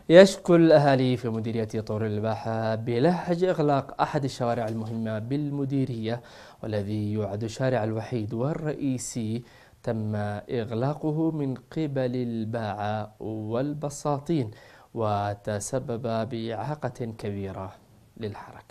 يشكو الأهالي في مديرية طور الباحة بلهج إغلاق أحد الشوارع المهمة بالمديرية، والذي يعد الشارع الوحيد والرئيسي تم إغلاقه من قبل الباعة والبساطين، وتسبب بإعاقة كبيرة للحركة.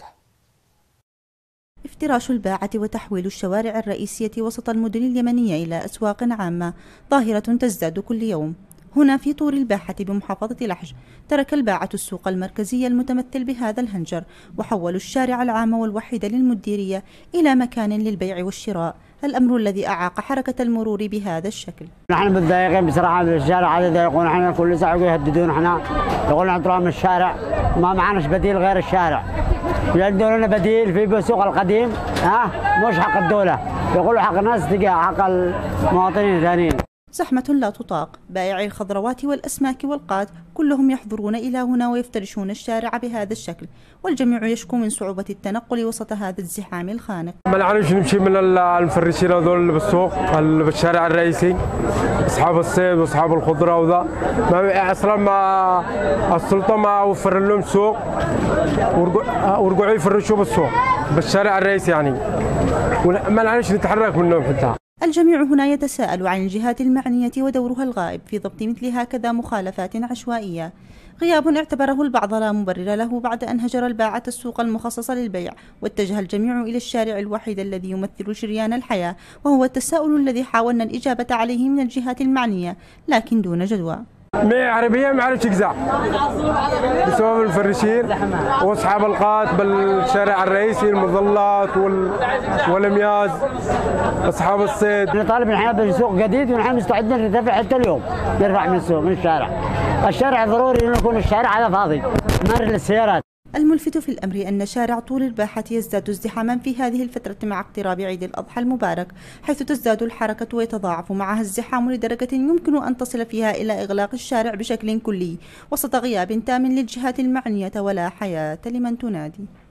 افتراش الباعة وتحويل الشوارع الرئيسية وسط المدن اليمنية إلى أسواق عامة ظاهرة تزداد كل يوم. هنا في طور الباحة بمحافظة لحج ترك الباعة السوق المركزي المتمثل بهذا الهنجر، وحولوا الشارع العام والوحيد للمديرية إلى مكان للبيع والشراء، الأمر الذي أعاق حركة المرور بهذا الشكل. نحن متضايقين بصراحة بالشارع هذا، يضايقون احنا كل ساعة يهددون احنا، يقولون اطلعوا من الشارع، ما معناش بديل غير الشارع. يدوا لنا بديل في السوق القديم، مش حق الدولة، يقولوا حق الناس تجاه حق المواطنين الثانيين. زحمة لا تطاق، بائعي الخضروات والأسماك والقات كلهم يحضرون إلى هنا ويفترشون الشارع بهذا الشكل، والجميع يشكو من صعوبة التنقل وسط هذا الزحام الخانق. ما نعرفش نمشي من المفرشين هذول بالسوق بالشارع الرئيسي، أصحاب الصيد وأصحاب الخضرة وذا، أصلا ما السلطة ما وفر لهم سوق ورجعوا يفرشوا بالسوق بالشارع الرئيسي، يعني ما نعرفش نتحرك منهم حتى. الجميع هنا يتساءل عن الجهات المعنية ودورها الغائب في ضبط مثل هكذا مخالفات عشوائية، غياب اعتبره البعض لا مبرر له بعد أن هجر الباعة السوق المخصص للبيع، واتجه الجميع إلى الشارع الوحيد الذي يمثل شريان الحياة، وهو التساؤل الذي حاولنا الإجابة عليه من الجهات المعنية لكن دون جدوى. مية عربية ما عرفش تجزع بسبب الفرشين واصحاب القات بالشارع الرئيسي، المظلات والمياز، اصحاب الصيد. نطالب نحن بسوق جديد ونحن مستعدين نرتفع حتى اليوم، نرفع من السوق من الشارع. الشارع ضروري انه يكون الشارع هذا فاضي مر للسيارات. الملفت في الأمر أن شارع طور الباحة يزداد ازدحاما في هذه الفترة مع اقتراب عيد الأضحى المبارك، حيث تزداد الحركة ويتضاعف معها الزحام لدرجة يمكن أن تصل فيها إلى إغلاق الشارع بشكل كلي وسط غياب تام للجهات المعنية ولا حياة لمن تنادي.